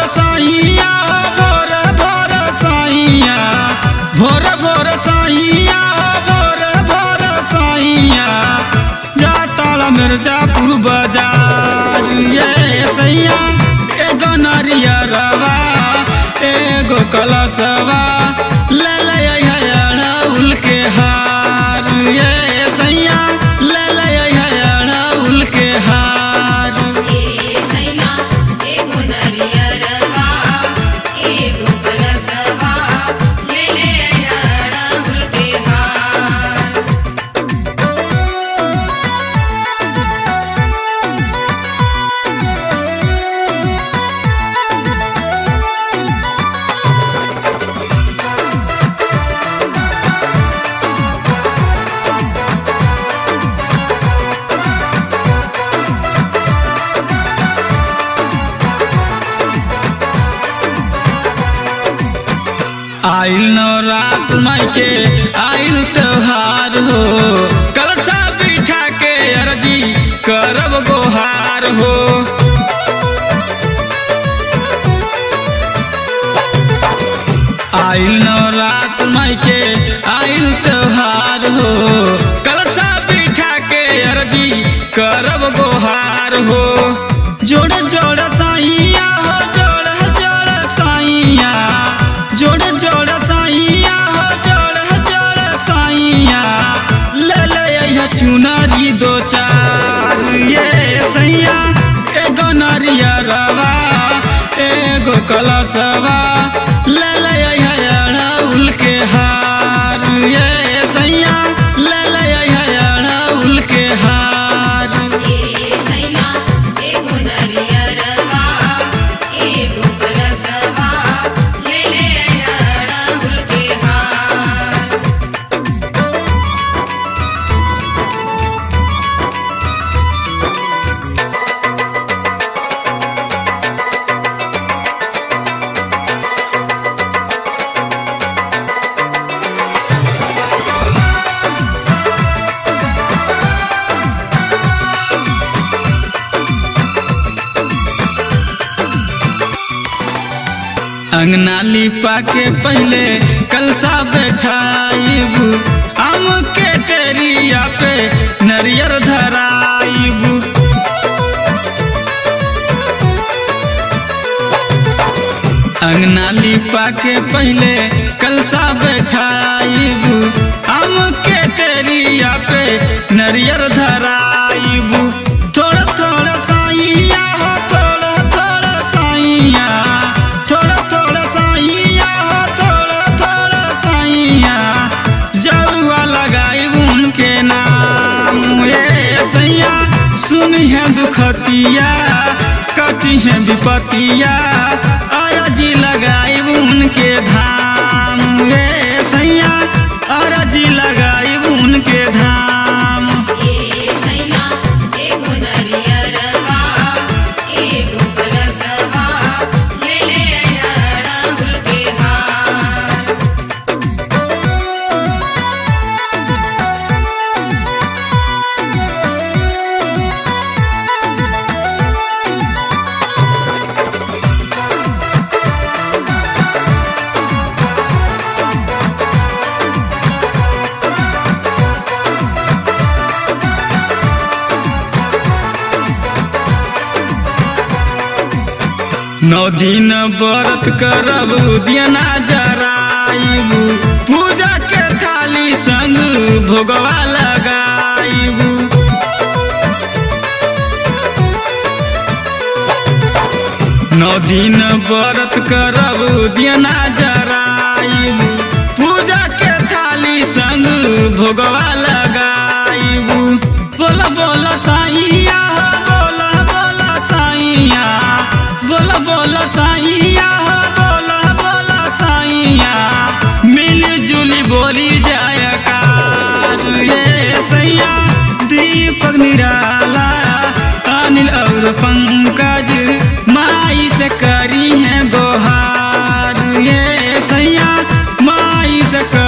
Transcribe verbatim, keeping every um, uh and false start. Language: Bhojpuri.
साइया भोर भोर साइया भोर भोर साइया भोर भोर साइया जाता मिर्जापुर बाजार ये सैया एगो नारियरवा एगो कलशवा ले ले अड़हुल के हार ये सैया ले ले अड़हुल के हार ये सैया एगो नारियरवा एगो कलशवा ले ले अड़हुल के हार। आइल नवरात माई के आइल त्योहार हो कलशा बिठा के अर्जी करब गोहार हो। आइल नवरात माई के आइल त्योहार हो कलशा बिठा के अर्जी करब गोहार हो। जोड़ जोड़ साइया हो जोड़ जोड़ साइया जोड़ जोड़ साइया हो जोड़ जोड़ साइया ले ले चुनरी दो चार ये सैया एगो नारियरवा एगो कलशवा ले ले अड़हुल के हार ये सैया ले ले अड़हुल के हार। ये सैया एगो नारियरवा एगो कलशवा ले ले अड़हुल के हार। अंगना लिपा के पहले कलशा बैठाइबू आम के टेरिया पे नरियर धराइबू। अंगना लिपा के पहले कलशा बैठाइबू आम के टेरिया पे नरियर धराइबू। थोड़ा थोड़ा साइया हो थोड़ा थोड़ा साइया थोड़ा थोड़ा साइया हो थोड़ा थोड़ा साइया जरुआ लगाइबू उनके नाम ये सैया सुनी है दुखतिया कटी है विपतिया अरजी लगाइबू उनके धाम ये सैया अरजी लगाइबू उनके धाम। ये सैया एगो नारियरवा एगो कलशवा ले ले अड़हुल के हार। नौ दिन व्रत करब दियना जराइबू पूजा के थाली संग भोगवा लगाइबू। नौ दिन व्रत करब दियना जराइबू पूजा के थाली संग भोगवा लगाइबू। बोला बोला साइया हो बोला बोला साइया बोला बोला साइया हो बोला बोला साइया मिली जुली बोली जाया कार ये सैया दीपक निराला अनिल और पंकज माई से करी है गोहार ये सैया माई से